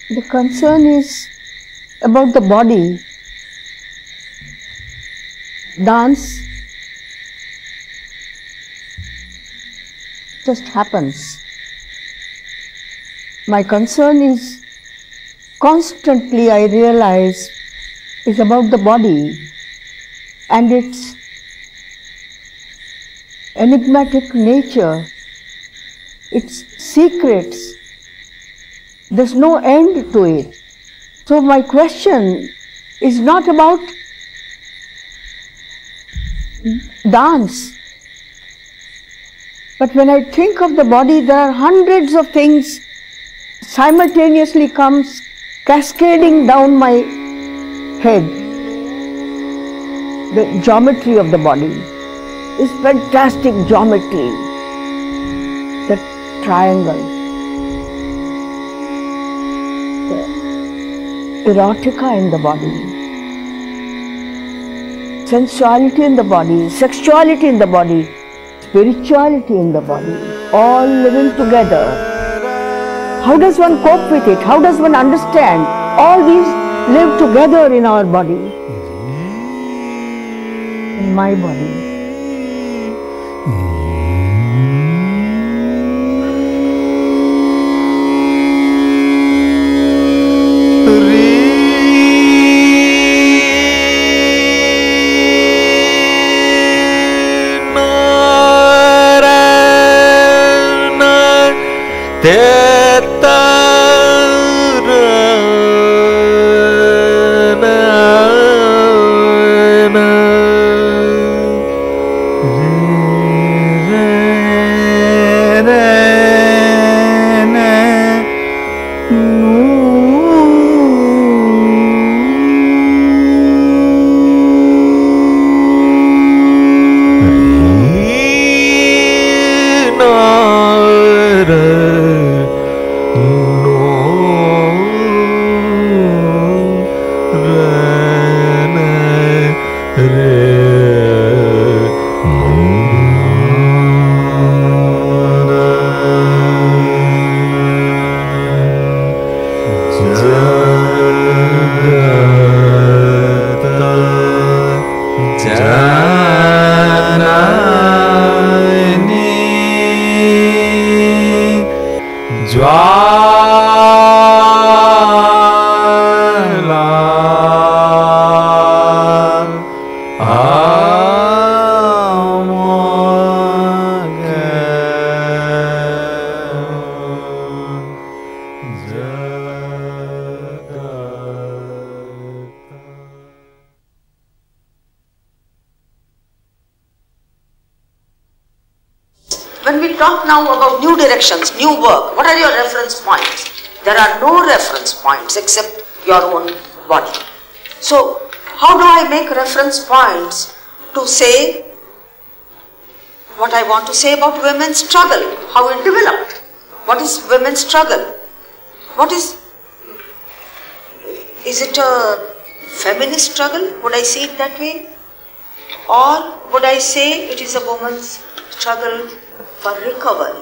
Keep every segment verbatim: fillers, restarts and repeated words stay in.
The concern is about the body. Dance just happens. My concern is constantly, I realize, is about the body and its enigmatic nature, its secrets. There's no end to it. So my question is not about dance. But when I think of the body, there are hundreds of things simultaneously comes cascading down my head. The geometry of the body is fantastic geometry. The triangle, the erotica in the body, sensuality in the body, sexuality in the body, spirituality in the body, all living together. How does one cope with it? How does one understand? All these live together in our body, in my body. When we talk now about new directions, new work, what are your reference points? There are no reference points except your own body. So, how do I make reference points to say what I want to say about women's struggle, how it developed? What is women's struggle? What is, is it a feminist struggle? Would I see it that way? Or would I say it is a woman's struggle for recovery?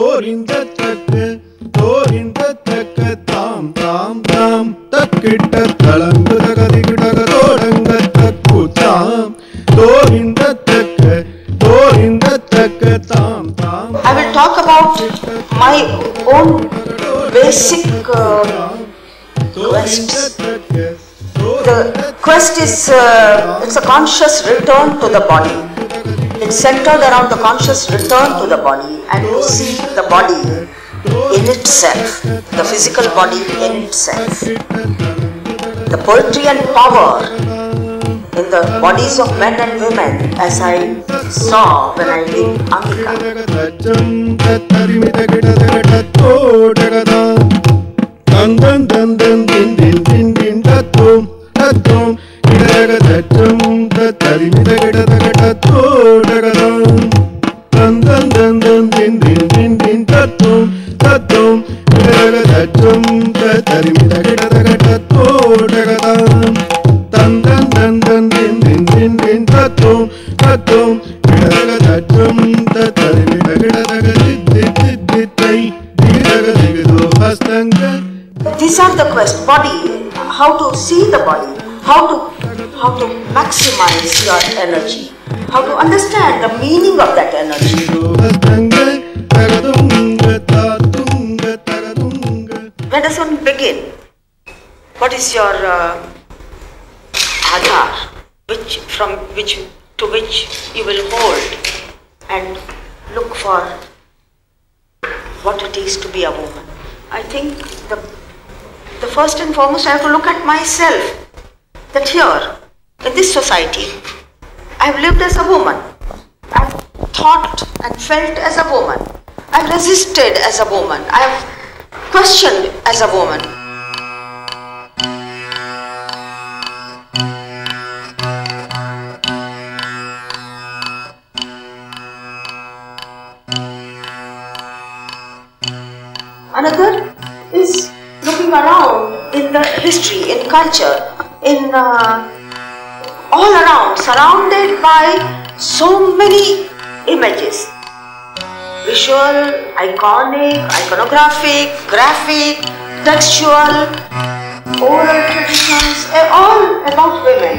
Tam tam tam takita talangu takadikita todanga takutam torinda takka torinda takka tam tam. I will talk about my own basic uh, quests. The quest is uh, it's a conscious return to the body. It's centered around the conscious return to the body and to see the body in itself, the physical body in itself. The poetry and power in the bodies of men and women, as I saw when I did Angika. These are the questions. Body, how to see the body, how to, how to maximize your energy, how to understand the meaning of that energy. Where does one begin? What is your uh, Adoor, which from which to which you will hold and look for what it is to be a woman? I think the the first and foremost I have to look at myself. That here, in this society, I have lived as a woman. I have thought and felt as a woman. I have resisted as a woman. I have questioned as a woman. Another is looking around in the history, in culture, in uh, all around, surrounded by so many images. Visual, iconic, iconographic, graphic, textual, oral traditions, all about women.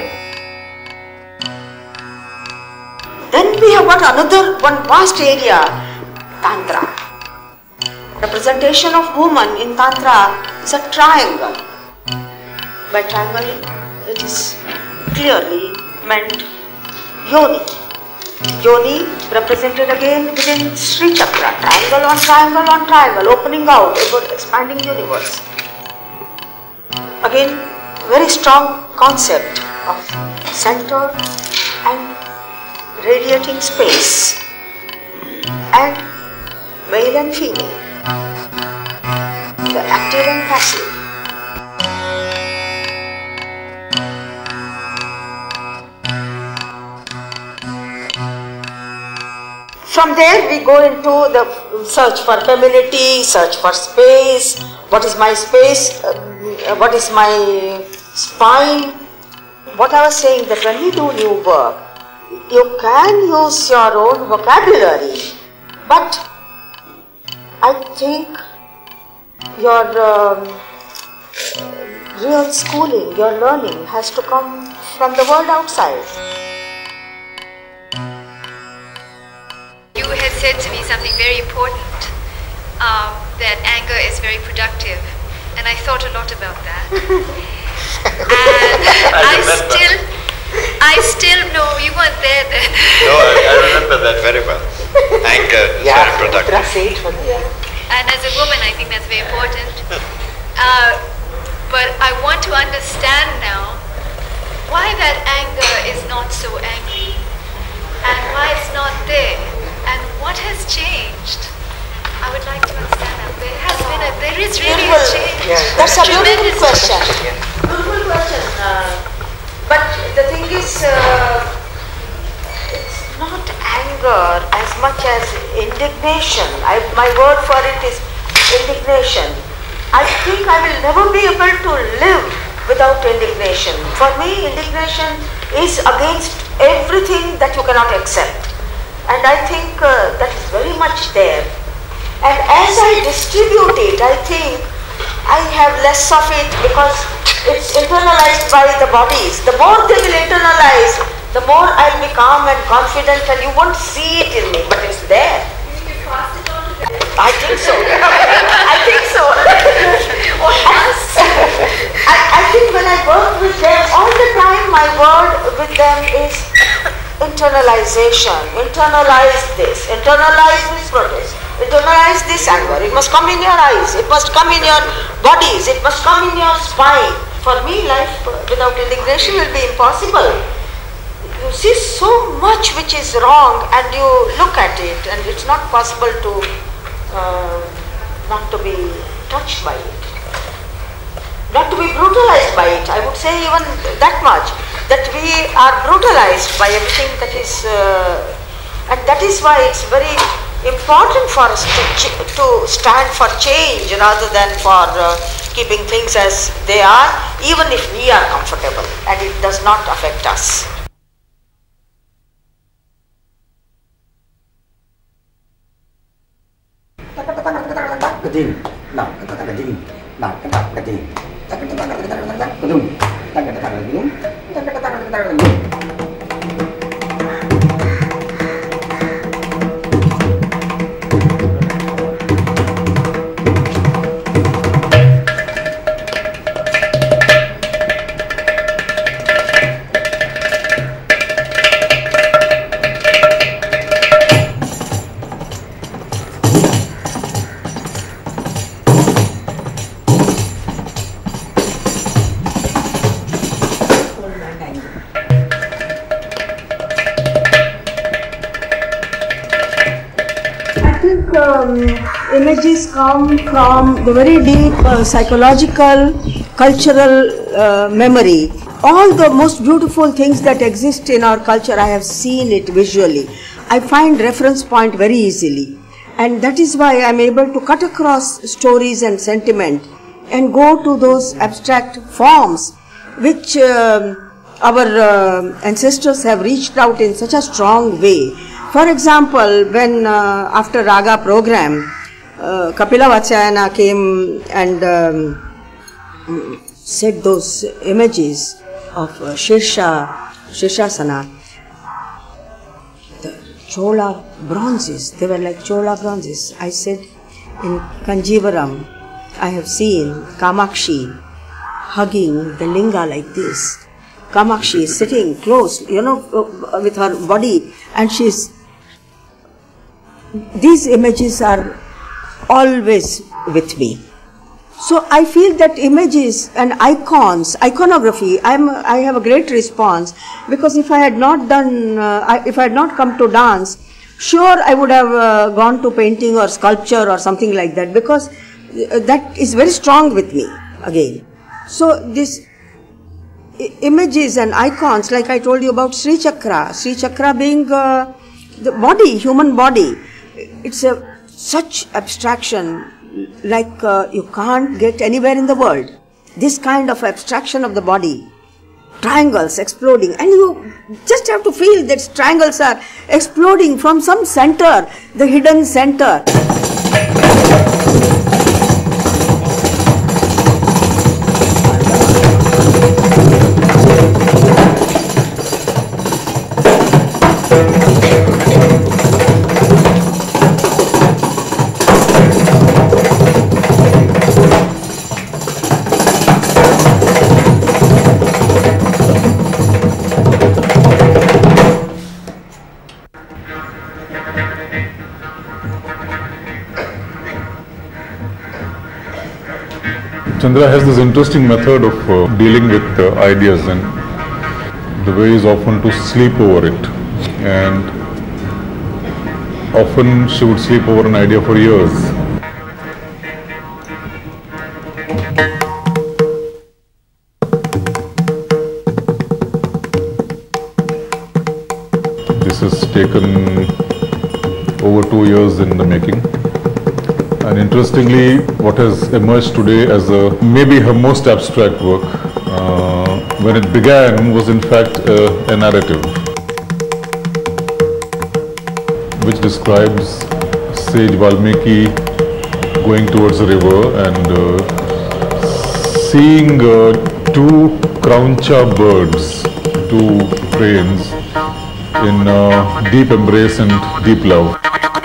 Then we have got another one vast area, Tantra. Representation of woman in Tantra is a triangle. By triangle, it is clearly meant yoni. Yoni represented again within Sri Chakra, triangle on triangle on triangle, opening out, about expanding universe. Again, very strong concept of center and radiating space, and male and female, the active and passive. From there we go into the search for femininity, search for space. What is my space? Uh, what is my spine? What I was saying, that when we do new work, you can use your own vocabulary, but I think your um, real schooling, your learning has to come from the world outside. You had said to me something very important, um, that anger is very productive, and I thought a lot about that. And I, I still, I still know you weren't there then. No, I, I remember that very well. Anger is Yeah, very productive. And as a woman, I think that's very important. Uh, but I want to understand now why that anger is not so angry, and why it's not there. And what has changed? I would like to understand that. There has been a, there is really a change. Yeah. That's a beautiful Tremendous question. change. Beautiful question. Uh, but the thing is, uh, it's not anger as much as indignation. I, my word for it is indignation. I think I will never be able to live without indignation. For me, indignation is against everything that you cannot accept. And I think uh, that is very much there. And as I distribute it, I think I have less of it because it's internalized by the bodies. The more they will internalize, the more I'll be calm and confident, and you won't see it in me, but it's there. I think so. I think so. I, I think when I work with them, all the time my word with them is internalization. Internalize this. Internalize this protest. Internalize this anger. It must come in your eyes. It must come in your bodies. It must come in your spine. For me, life without indignation will be impossible. You see so much which is wrong, and you look at it, and it's not possible to uh, not to be touched by it, not to be brutalized by it. I would say even that much, that we are brutalized by everything that is, uh, and that is why it's very important for us to, ch- to stand for change rather than for uh, keeping things as they are, even if we are comfortable and it does not affect us. Images come from the very deep uh, psychological, cultural uh, memory. All the most beautiful things that exist in our culture, I have seen it visually. I find reference point very easily. And that is why I am able to cut across stories and sentiment and go to those abstract forms which uh, our uh, ancestors have reached out in such a strong way. For example, when uh, after Raga program, Uh, Kapila Vachayana came and um, set those images of uh, Shirsha, Shirshasana, the Chola bronzes, they were like Chola bronzes. I said, in Kanjivaram, I have seen Kamakshi hugging the linga like this. Kamakshi is sitting close, you know, with her body, and she's, these images are always with me. So I feel that images and icons, iconography, I'm, I have a great response, because if I had not done, uh, I, if I had not come to dance, sure I would have uh, gone to painting or sculpture or something like that, because uh, that is very strong with me again. So this images and icons, like I told you about Sri Chakra, Sri Chakra being uh, the body, human body, it's a such abstraction like uh, you can't get anywhere in the world. This kind of abstraction of the body, triangles exploding, and you just have to feel that triangles are exploding from some center, the hidden center. Chandra has this interesting method of uh, dealing with uh, ideas, and the way is often to sleep over it, and often she would sleep over an idea for years. This has taken over two years in the making. And interestingly, what has emerged today as a, maybe her most abstract work, uh, when it began, was in fact uh, a narrative which describes sage Valmiki going towards a river and uh, seeing uh, two Krauncha birds, two cranes, in uh, deep embrace and deep love.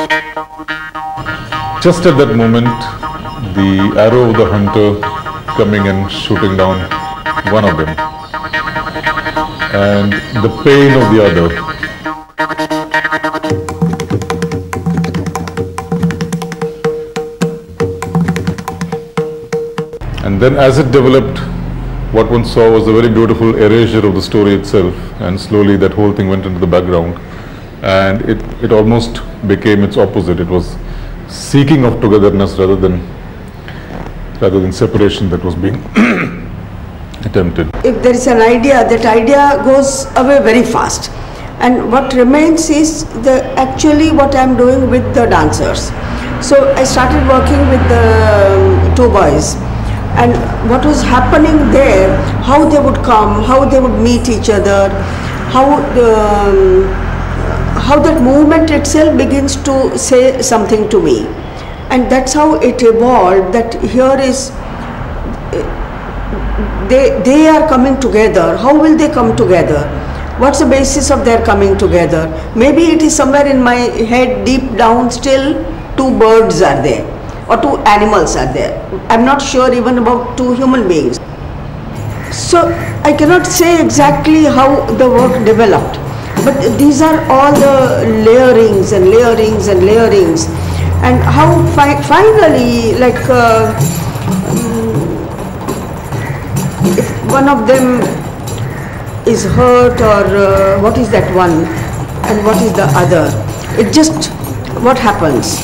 Just at that moment, the arrow of the hunter coming and shooting down one of them, and the pain of the other. And then as it developed, what one saw was a very beautiful erasure of the story itself, and slowly that whole thing went into the background, and it, it almost became its opposite. It was seeking of togetherness rather than rather than separation that was being attempted. If there is an idea, that idea goes away very fast, and what remains is the actually what I am doing with the dancers. So I started working with the two boys, and what was happening there, how they would come, how they would meet each other, how the how that movement itself begins to say something to me. And that's how it evolved, that here is they, they are coming together. How will they come together? What's the basis of their coming together? Maybe it is somewhere in my head, deep down, still two birds are there, or two animals are there. I'm not sure even about two human beings. So I cannot say exactly how the work developed, but these are all the layerings and layerings and layerings, and how fi finally, like, uh, if one of them is hurt, or uh, what is that one and what is the other, it just, what happens?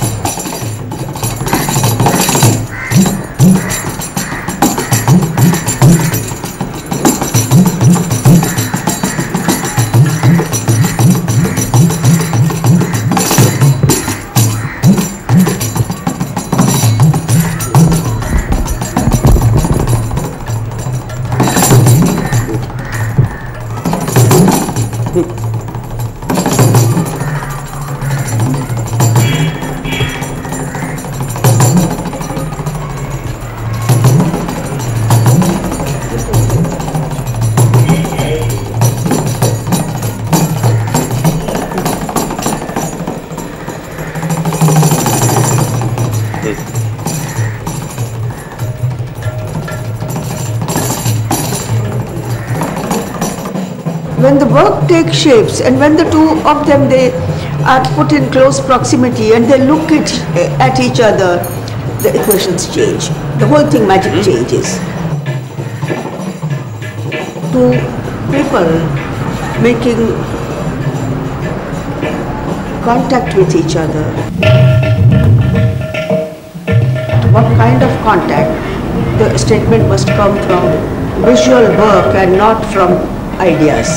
When the work takes shapes, and when the two of them, they are put in close proximity and they look at, at each other, the equations change. The whole thing, magic changes. Two people making contact with each other. What kind of contact? The statement must come from visual work and not from ideas.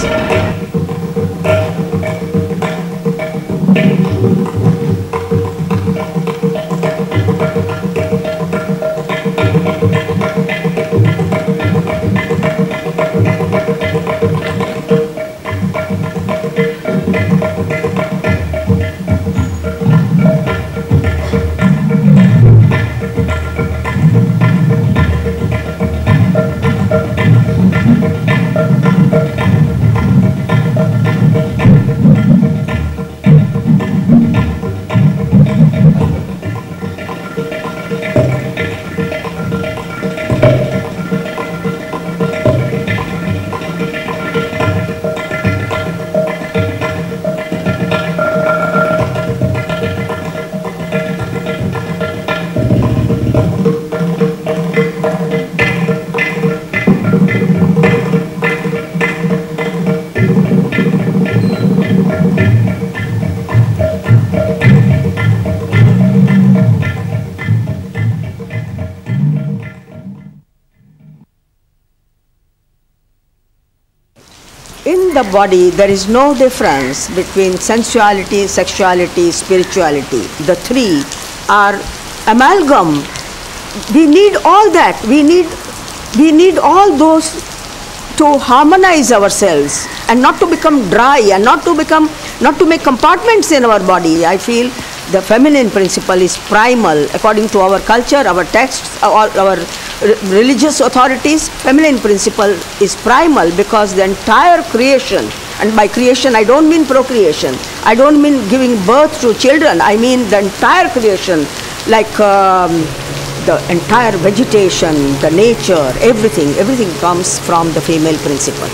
The body, there is no difference between sensuality, sexuality, spirituality. The three are amalgam. We need all that. We need, we need all those to harmonize ourselves and not to become dry and not to become, not to make compartments in our body. I feel the feminine principle is primal according to our culture, our texts, our, our religious authorities. Feminine principle is primal because the entire creation, and by creation I don't mean procreation, I don't mean giving birth to children, I mean the entire creation, like um, the entire vegetation, the nature, everything, everything comes from the female principle.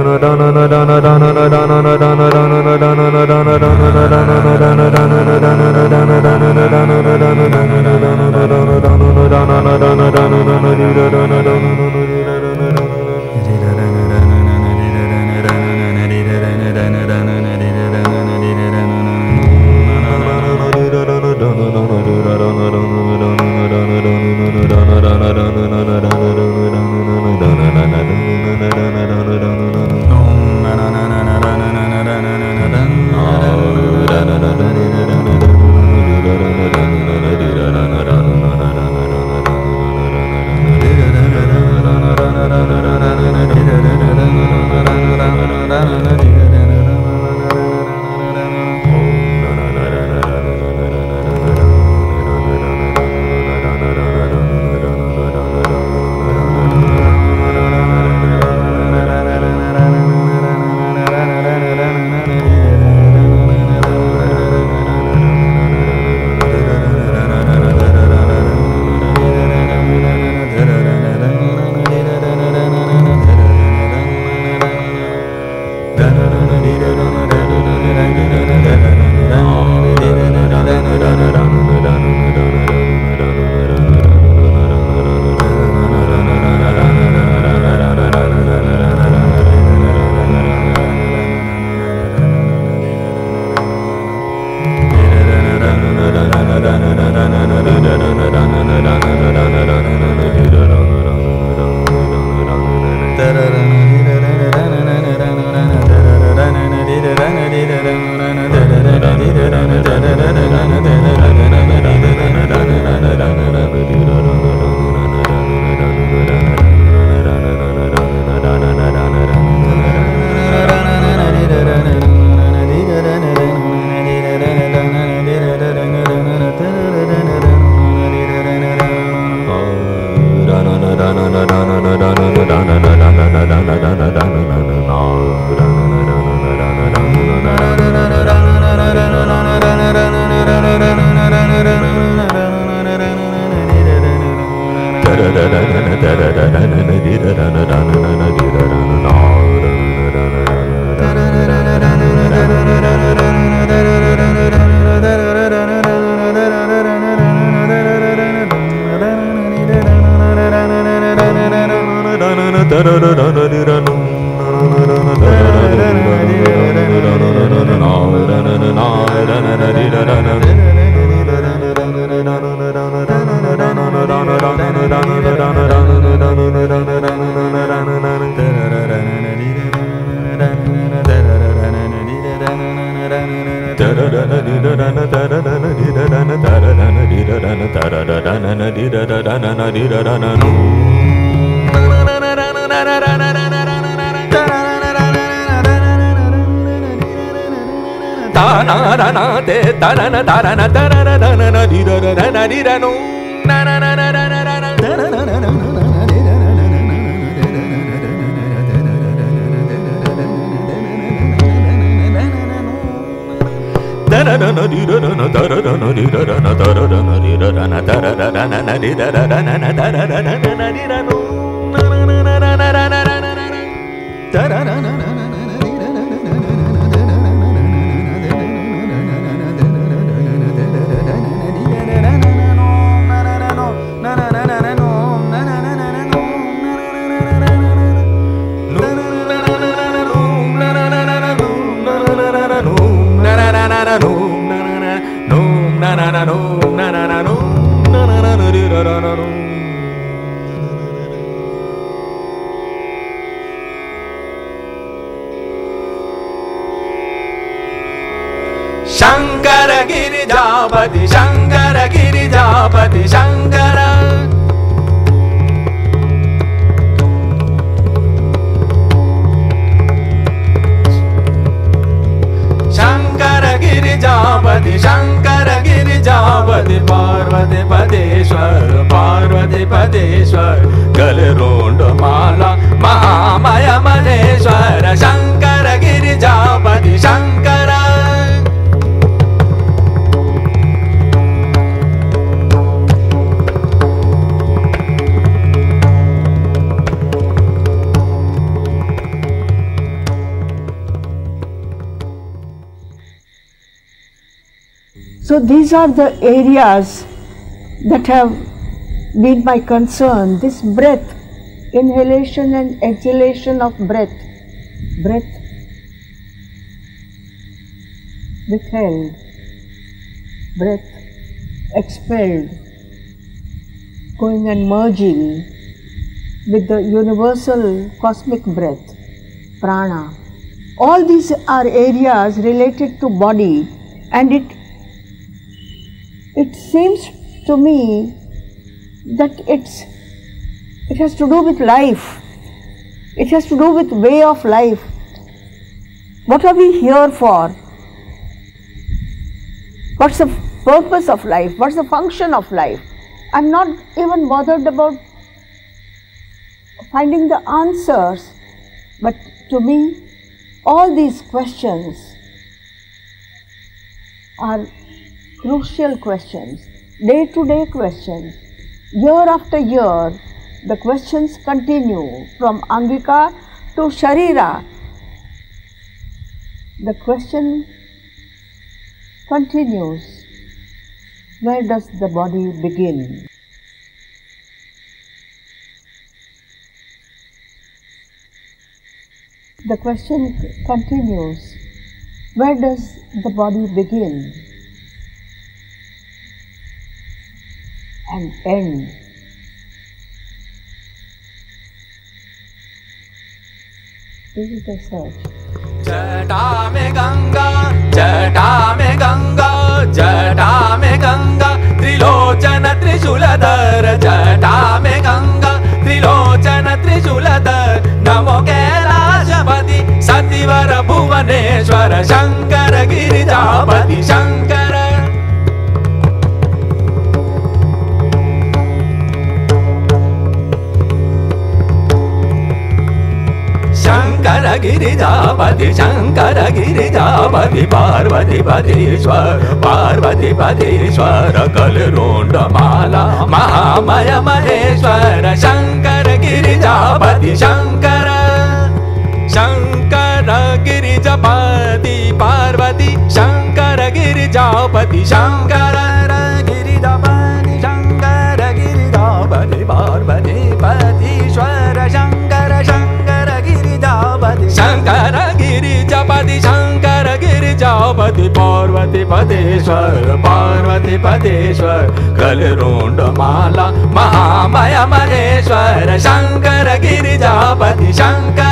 Shankara Girijapati, Shankara Girijapati, Shankara. Shankara Girijapati, Shankara Girijapati, Parvati Padeshwar, Parvati Padeshwar, Galrondo Mala, Mahamaya Maneshwara, Shankara Girijapati, Shankara. So these are the areas that have been my concern. This breath, inhalation and exhalation of breath, breath withheld, breath expelled, going and merging with the universal cosmic breath, prana. All these are areas related to body, and it it seems to me that it's it has to do with life. It has to do with way of life. What are we here for? What's the purpose of life? What's the function of life? I'm not even bothered about finding the answers, but to me, all these questions are crucial questions, day-to-day questions. Year after year, the questions continue from Angika to Sharira. The question continues, where does the body begin? The question continues, where does the body begin and end? This is the search. जटा में गंगा जटा में गंगा जटा में गंगा त्रिलोचन त्रिशूलधर जटा में गंगा त्रिलोचन त्रिशूलधर नमो कैलाशपति सतिवर भुवनेश्वर शंकर गिरिजापति शंकर शंकर गिरिजापति शंकर गिरिजापति पार्वती पतीश्वर पार्वती पतीश्वर कलरुंड माला महामय महेश्वर शंकर गिरिजापति शंकर शंकर गिरिजापति पार्वती शंकर गिरिजापति शंकर गिरिजापति शंकर गिरिजापति पार्वती पतीश्वर शंकर शंकर शंकर गिरिजापति शंकर गिरिजापति पार्वती पतेश्वर पार्वती पतेश्वर कलरुंड माला महामय महेश्वर शंकर गिरिजापति शंकर